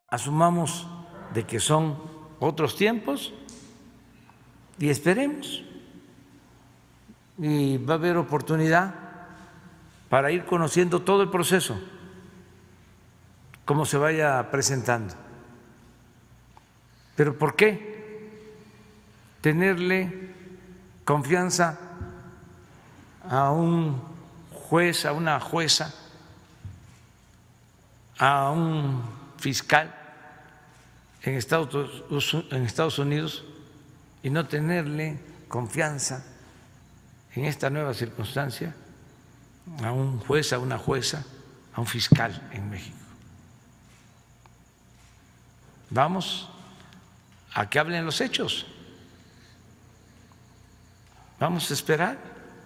Asumamos de que son otros tiempos y esperemos. Y va a haber oportunidad para ir conociendo todo el proceso, cómo se vaya presentando. Pero ¿por qué tenerle confianza a un juez, a una jueza, a un fiscal en Estados Unidos y no tenerle confianza en esta nueva circunstancia a un juez, a una jueza, a un fiscal en México? Vamos a que hablen los hechos, vamos a esperar.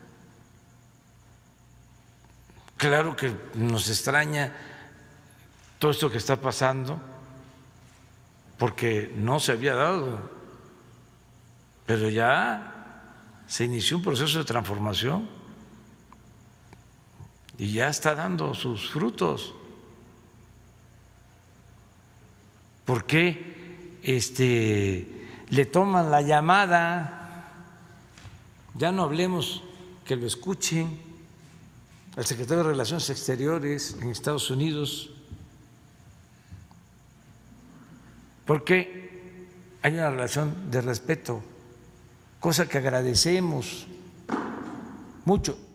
Claro que nos extraña todo esto que está pasando, porque no se había dado, pero ya se inició un proceso de transformación y ya está dando sus frutos. ¿Por qué le toman la llamada? Ya no hablemos que lo escuchen al secretario de Relaciones Exteriores en Estados Unidos, porque hay una relación de respeto, cosa que agradecemos mucho.